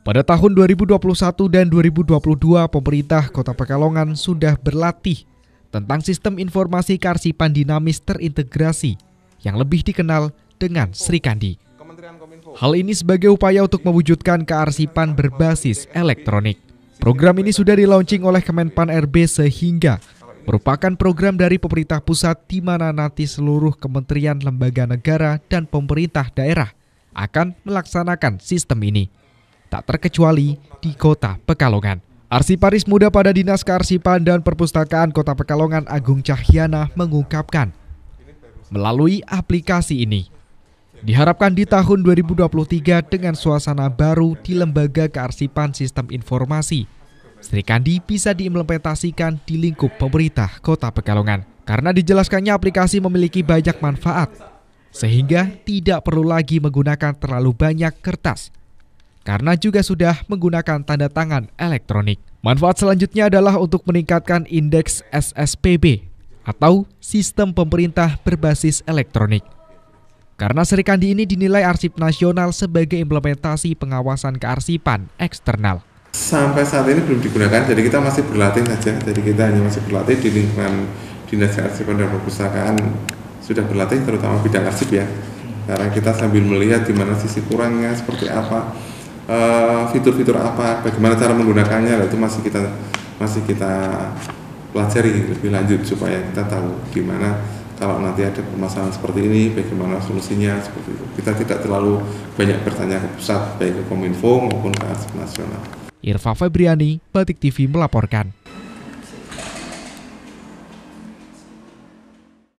Pada tahun 2021 dan 2022, pemerintah Kota Pekalongan sudah berlatih tentang sistem informasi kearsipan dinamis terintegrasi yang lebih dikenal dengan Srikandi. Hal ini sebagai upaya untuk mewujudkan kearsipan berbasis elektronik. Program ini sudah di-launching oleh Kemenpan RB sehingga merupakan program dari pemerintah pusat di mana nanti seluruh kementerian, lembaga negara, dan pemerintah daerah akan melaksanakan sistem ini. Tak terkecuali di Kota Pekalongan. Arsiparis muda pada Dinas Kearsipan dan Perpustakaan Kota Pekalongan Agung Cahyana mengungkapkan, melalui aplikasi ini, diharapkan di tahun 2023 dengan suasana baru di Lembaga Kearsipan Sistem Informasi, Srikandi bisa diimplementasikan di lingkup pemerintah Kota Pekalongan. Karena dijelaskannya aplikasi memiliki banyak manfaat, sehingga tidak perlu lagi menggunakan terlalu banyak kertas, karena juga sudah menggunakan tanda tangan elektronik. Manfaat selanjutnya adalah untuk meningkatkan indeks SSPB atau Sistem Pemerintah Berbasis Elektronik. Karena Srikandi ini dinilai arsip nasional sebagai implementasi pengawasan kearsipan eksternal. Sampai saat ini belum digunakan, jadi kita masih berlatih saja. Jadi kita hanya masih berlatih di lingkungan Dinas Kearsipan dan Perpustakaan, sudah berlatih terutama bidang arsip ya. Karena kita sambil melihat di mana sisi kurangnya, seperti apa, fitur-fitur apa, bagaimana cara menggunakannya, itu masih kita pelajari lebih lanjut supaya kita tahu gimana kalau nanti ada permasalahan seperti ini, bagaimana solusinya seperti itu. Kita tidak terlalu banyak bertanya ke pusat, baik ke Kominfo maupun ke Arsip Nasional. Irfa Febriani, Batik TV melaporkan.